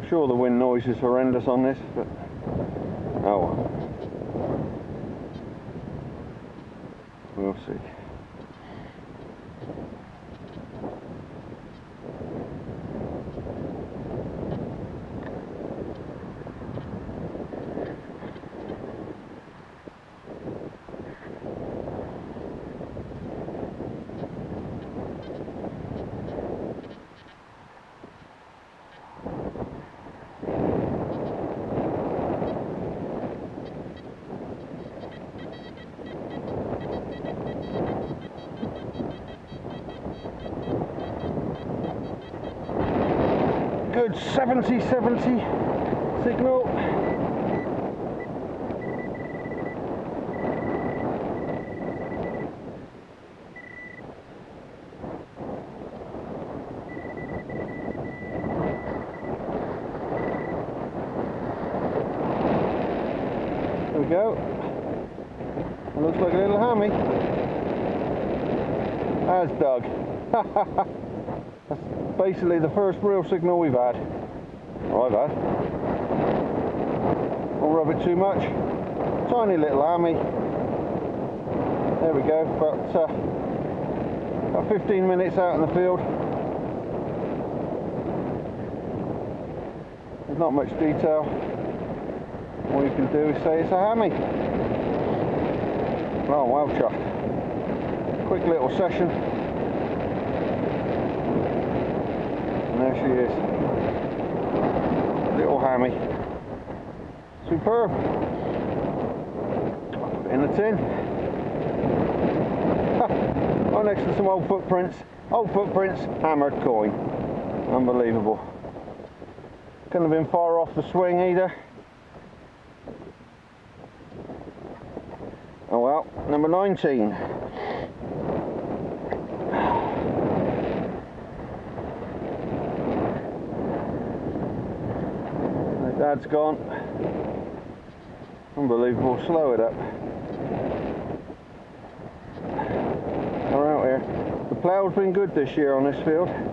I'm sure the wind noise is horrendous on this, but oh well. We'll see. Good 70-70 signal. There we go. It looks like a little hammy. As dug. That's basically the first real signal we've had. Or I've had. Don't rub it too much. Tiny little hammy. There we go. About 15 minutes out in the field. There's not much detail. All you can do is say it's a hammy. Oh, well chuffed. Quick little session. And there she is. Little hammy. Superb. Put it in the tin. Oh, next to some old footprints. Old footprints, hammered coin. Unbelievable. Couldn't have been far off the swing either. Oh well, number 19. My dad's gone. Unbelievable, slow it up. We're out here. The plough's been good this year on this field.